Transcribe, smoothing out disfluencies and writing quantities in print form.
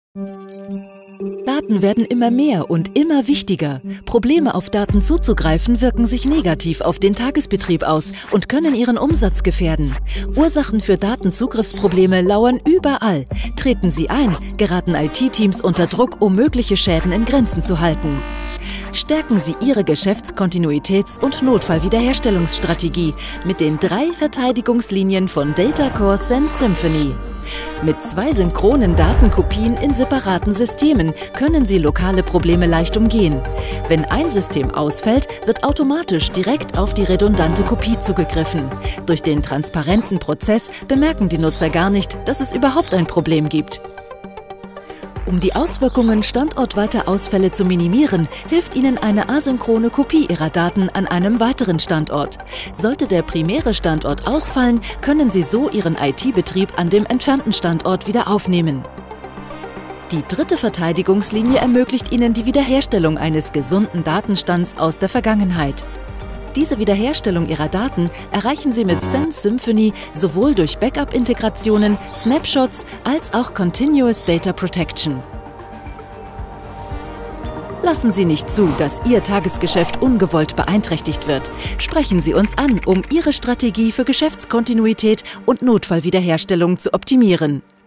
Daten werden immer mehr und immer wichtiger. Probleme auf Daten zuzugreifen wirken sich negativ auf den Tagesbetrieb aus und können Ihren Umsatz gefährden. Ursachen für Datenzugriffsprobleme lauern überall. Treten sie ein, geraten IT-Teams unter Druck, um mögliche Schäden in Grenzen zu halten. Stärken Sie Ihre Geschäftskontinuitäts- und Notfallwiederherstellungsstrategie mit den 3 Verteidigungslinien von DataCore Sense Symphony. Mit 2 synchronen Datenkopien in separaten Systemen können Sie lokale Probleme leicht umgehen. Wenn ein System ausfällt, wird automatisch direkt auf die redundante Kopie zugegriffen. Durch den transparenten Prozess bemerken die Nutzer gar nicht, dass es überhaupt ein Problem gibt. Um die Auswirkungen standortweiter Ausfälle zu minimieren, hilft Ihnen eine asynchrone Kopie Ihrer Daten an einem weiteren Standort. Sollte der primäre Standort ausfallen, können Sie so Ihren IT-Betrieb an dem entfernten Standort wieder aufnehmen. Die 3. Verteidigungslinie ermöglicht Ihnen die Wiederherstellung eines gesunden Datenstands aus der Vergangenheit. Diese Wiederherstellung Ihrer Daten erreichen Sie mit Sense Symphony sowohl durch Backup-Integrationen, Snapshots als auch Continuous Data Protection. Lassen Sie nicht zu, dass Ihr Tagesgeschäft ungewollt beeinträchtigt wird. Sprechen Sie uns an, um Ihre Strategie für Geschäftskontinuität und Notfallwiederherstellung zu optimieren.